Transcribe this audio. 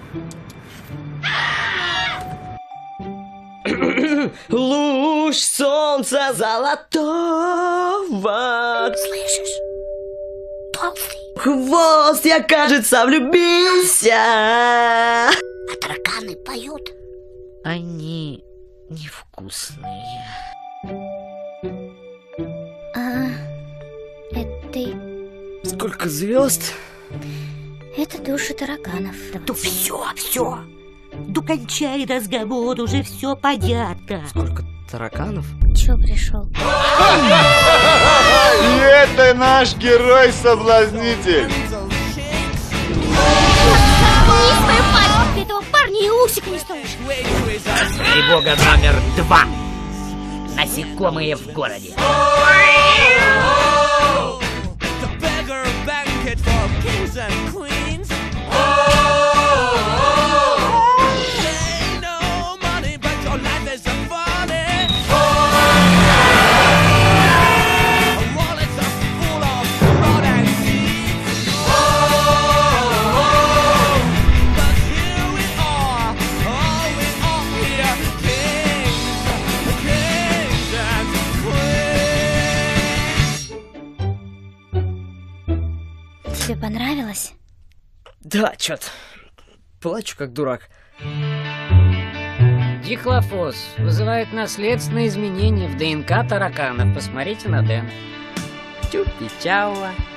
Луч солнца золотого. Слышишь? Толстый. Хвост, я, кажется, влюбился. А тараканы поют. Они невкусные. Это Сколько звезд? это души тараканов. Да все. Да кончай разговор, уже все понятно. Сколько тараканов? Чё пришел? И это наш герой-соблазнитель. Не свою пасть! Ты этого парня и усик не стоишь. Тревога номер 2. Насекомые в городе. Тебе понравилось? Да, чё-то. Плачу как дурак. Дихлофос вызывает наследственные изменения в ДНК тараканов. Посмотрите на Дэна. Тюпи-чауа.